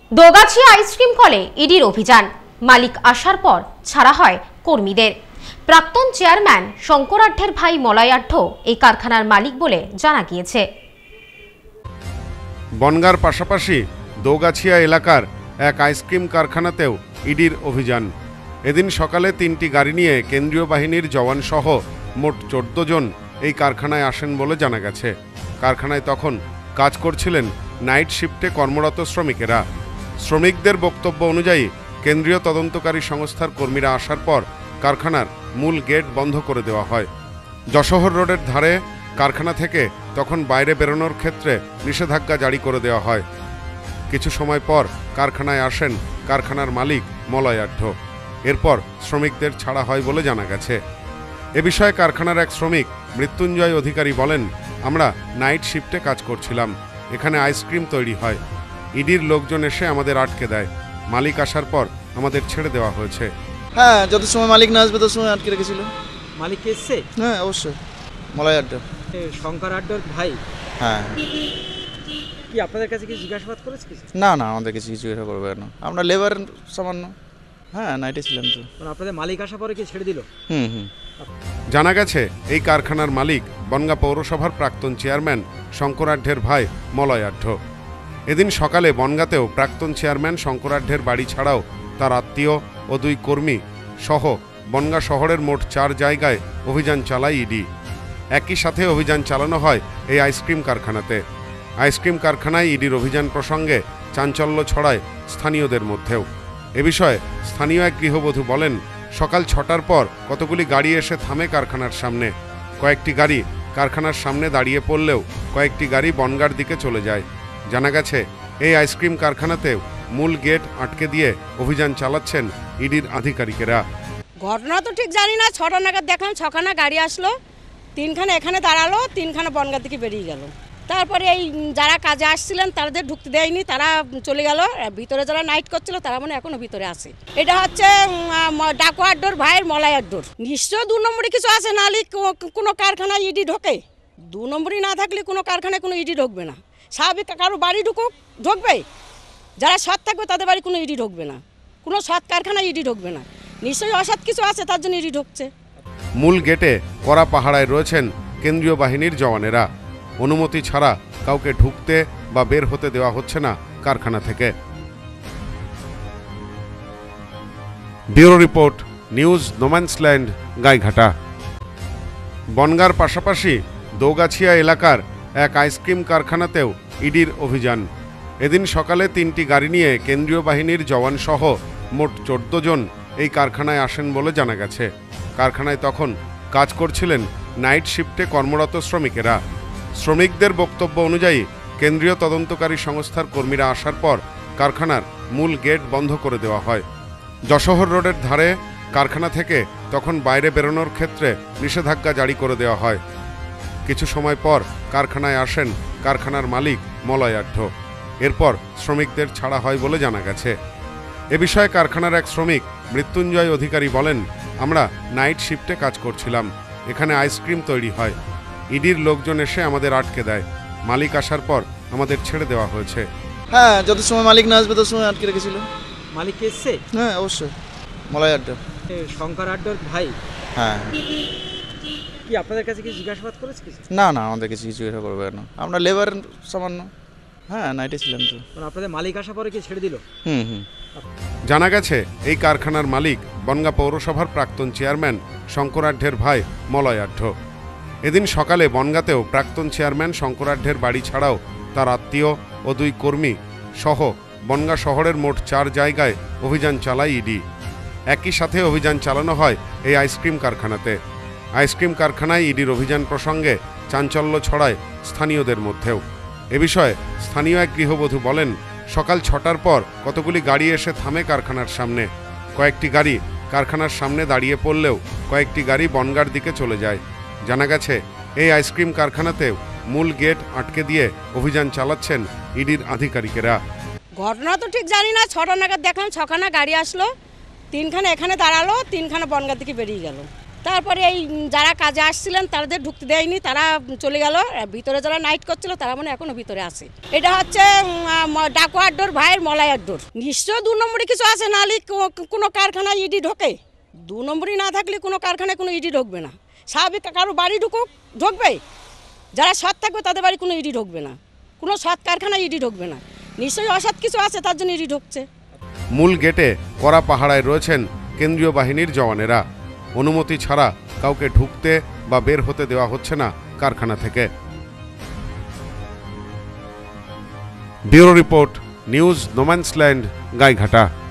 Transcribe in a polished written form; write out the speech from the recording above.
Dogachhia ice cream কলে ইডির অভিযান, মালিক আসার পর ছাড়া হয় কর্মীদের। প্রাক্তন চেয়ারম্যান শঙ্করাঢ্যের ভাই মলয়াঢ্য এই কারখানার মালিক বলে জানা গিয়েছে। বনগাঁর পাশাপাশি দোগাছিয়া এলাকার এক আইসক্রিম কারখানাতেও ইডির অভিযান। এদিন সকালে 3টি গাড়ি নিয়ে কেন্দ্রীয় বাহিনীর জওয়ান সহ মোট 14 জন এই কারখানায় আসেন বলে জানা গেছে। কারখানায় তখন কাজ করছিলেন নাইট শিফটে কর্মরত শ্রমিকেরা। শ্রমিকদের বক্তব্য অনুযায়ী কেন্দ্রীয় তদন্তকারী সংস্থার কর্মীরা আসার পর কারখানার মূল গেট বন্ধ করে দেওয়া হয়। যশোহর রোডের ধারে কারখানা থেকে তখন বাইরে বেরোনোর ক্ষেত্রে নিষেধাজ্ঞা জারি করে দেওয়া হয়। কিছু সময় পর কারখানায় আসেন কারখানার মালিক মলয়াঢ্য। এরপর শ্রমিকদের ছাড়া হয় বলে জানা গেছে। এ বিষয়ে কারখানার এক শ্রমিক মৃত্যুঞ্জয় অধিকারী বলেন, আমরা নাইট শিফটে কাজ করছিলাম, এখানে আইসক্রিম তৈরি হয়। ইডির লোকজন এসে আমাদের আটকে দেয়। মালিক আসার পর আমাদের ছেড়ে দেওয়া হয়েছে। হ্যাঁ, যত সময় মালিক না আসবে তত সময় আটকে রেখেছিল। মালিক এসছে? হ্যাঁ, অবশ্যই। মলয়াঢ্য, শঙ্করাঢ্যর ভাই। হ্যাঁ। কি আপনাদের কাছে কি জিজ্ঞাসাবাদ করেছে কিছু? না, আমাদের কিছু জিজ্ঞাসা করবে না, আমরা লেবার সামান্য। হ্যাঁ, নাইটে ছিলাম তো। মানে আপনাদের মালিক আসার পরে কি ছেড়ে দিল? জানা গেছে এই কারখানার মালিক বনগাঁ পৌরসভার প্রাক্তন চেয়ারম্যান শঙ্করাঢ্যের ভাই মলয়াঢ্য। এদিন সকালে বনগাঁতেও প্রাক্তন চেয়ারম্যান শঙ্করাঢ্যের বাড়ি ছাড়াও তার আত্মীয় ও 2 কর্মী সহ বনগাঁ শহরের মোট 4 জায়গায় অভিযান চালায় ইডি। একই সাথে অভিযান চালানো হয় এই আইসক্রিম কারখানাতে। আইসক্রিম কারখানায় ইডির অভিযান প্রসঙ্গে চাঞ্চল্য ছড়ায় স্থানীয়দের মধ্যেও। এ বিষয়ে স্থানীয় এক গৃহবধূ বলেন, সকাল 6টার পর কতগুলি গাড়ি এসে থামে কারখানার সামনে। কয়েকটি গাড়ি কারখানার সামনে দাঁড়িয়ে পড়লেও কয়েকটি গাড়ি বনগাঁর দিকে চলে যায়। জানা গেছে এই আইসক্রিম কারখানাতেও মূল গেট আটকে দিয়ে অভিযান চালাচ্ছেন ইডির আধিকারিকেরা। ঘটনা তো ঠিক জানি না, 6টা নাগাদ দেখলাম 6খানা গাড়ি আসলো, 3খানা এখানে দাঁড়ালো, 3খানা বনগাঁ থেকে বেরিয়ে গেল। তারপরে এই যারা কাজে আসছিলেন তাদের ঢুকতে দেয়নি, তারা চলে গেল। ভিতরে যারা নাইট করছিল তারা মনে এখনো ভিতরে আছে। এটা হচ্ছে ডাকুয়াড্ডোর ভাইয়ের মলয়াঢ্যর। নিশ্চয় 2 নম্বরে কিছু আছে, নাহলে কোনো কারখানায় ইডি ঢোকে? 2 নম্বরই না থাকলে কোনো কারখানায় কোনো ইডি ঢুকবে না। স্বাভাবিক কারো বাড়ি ঢুকবে, যারা সৎ থাকবে তাদের বাড়ি কোনো ইডি ঢুকবে না, কোনো সৎ কারখানায় ইডি ঢুকবে না। নিশ্চয়ই অসৎ কিছু আছে, তার জন্য ইডি ঢুকছে। মূল গেটে কড়া পাহারায় রয়েছেন কেন্দ্রীয় বাহিনীর জওয়ানেরা। অনুমতি ছাড়া কাউকে ঢুকতে বা বের হতে দেওয়া হচ্ছে না কারখানা থেকে। Bureau report, news no man's land, Gaighata. বনগাঁর পাশাপাশি দোগাছিয়া এলাকার এক আইসক্রিম কারখানাতেও ইডির অভিযান। এদিন সকালে 3টি গাড়ি নিয়ে কেন্দ্রীয় বাহিনীর জওয়ান সহ মোট 14 জন এই কারখানায় আসেন বলে জানা গেছে। কারখানায় তখন কাজ করছিলেন নাইট শিফটে কর্মরত শ্রমিকেরা। শ্রমিকদের বক্তব্য অনুযায়ী কেন্দ্রীয় তদন্তকারী সংস্থার কর্মীরা আসার পর কারখানার মূল গেট বন্ধ করে দেওয়া হয়। যশোহর রোডের ধারে কারখানা থেকে তখন বাইরে বেরোনোর ক্ষেত্রে নিষেধাজ্ঞা জারি করে দেওয়া হয়। কিছু সময় পর কারখানায় আসেন কারখানার মালিক মলয়াঢ্য। এরপর শ্রমিকদের ছাড়া হয় বলে জানা গেছে। এ বিষয়ে কারখানার এক শ্রমিক মৃত্যুঞ্জয় অধিকারী বলেন, আমরা নাইট শিফটে কাজ করছিলাম, এখানে আইসক্রিম তৈরি হয়। ইডির লোকজন এসে আমাদের আটকে দেয়। মালিক আসার পর আমাদের ছেড়ে দেওয়া হয়েছে। হ্যাঁ, যত সময় মালিক না আসবে তত সময় আটকে রেখেছিল। মালিক এসছে? হ্যাঁ, অবশ্যই। মলয়াঢ্য, শঙ্করাঢ্যর ভাই। হ্যাঁ। কি আপনাদের কাছে কি জিজ্ঞাসাবাদ করেছে কিছু? না, আমাদের কিছু জিজ্ঞাসা করবে না, আমরা লেবার সামান্য। হ্যাঁ, নাইটে ছিলাম তো। মানে আপনাদের মালিক আসার পরে কি ছেড়ে দিল? জানা গেছে এই কারখানার মালিক বনগাঁ পৌরসভার প্রাক্তন চেয়ারম্যান শঙ্করাঢ্যের ভাই মলয়াঢ্য। এদিন সকালে বনগাঁতেও প্রাক্তন চেয়ারম্যান শঙ্করাঢ্যের বাড়ি ছাড়াও তার আত্মীয় ও 2 কর্মী সহ বনগাঁ শহরের মোট 4 জায়গায় অভিযান চালায় ইডি। একই সাথে অভিযান চালানো হয় এই আইসক্রিম কারখানাতে। আইসক্রিম কারখানায় ইডির অভিযান প্রসঙ্গে চাঞ্চল্য ছড়ায় স্থানীয়দের মধ্যেও। এ বিষয়ে স্থানীয় এক গৃহবধূ বলেন, সকাল 6টার পর কতগুলি গাড়ি এসে থামে কারখানার সামনে। কয়েকটি গাড়ি কারখানার সামনে দাঁড়িয়ে পড়লেও কয়েকটি গাড়ি বনগাঁর দিকে চলে যায়। জানা গেছে এই আইসক্রিম কারখানাতেও মূল গেট আটকে দিয়ে অভিযান চালাচ্ছেন ইডির আধিকারিকেরা। ঘটনা তো ঠিক জানি না, 6টা নাগাদ দেখলাম 6খানা গাড়ি আসলো, 3খানা এখানে দাঁড়ালো, 3খানা বনগাঁ থেকে বেরিয়ে গেল। তারপরে এই যারা কাজে আসছিলেন তাদের ঢুকতে দেয়নি, তারা চলে গেল। ভিতরে যারা নাইট করছিল তারা মানে এখনো ভিতরে আছে। এটা হচ্ছে ডাকু আড্ডোর ভাইয়ের মলাই আড্ডোর। নিশ্চয় 2 নম্বরে কিছু আছে, নাহলে কোনো কারখানায় ইডি ঢোকে? 2 নম্বরই না থাকলে কোনো কারখানায় কোনো ইডি ঢুকবে না। স্বাভাবিক কারো বাড়ি ঢুকবে, যারা সৎ থাকবে তাদের বাড়ি কোনো ইডি ঢুকবে না, কোনো সৎ কারখানায় ইডি ঢুকবে না। নিশ্চয়ই অসৎ কিছু আছে, তার জন্য ইডি ঢুকছে। মূল গেটে কড়া পাহারায় রয়েছেন কেন্দ্রীয় বাহিনীর জওয়ানেরা। অনুমতি ছাড়া কাউকে ঢুকতে বা বের হতে দেওয়া হচ্ছে না কারখানা থেকে। Bureau report, news no man's land, Gaighata.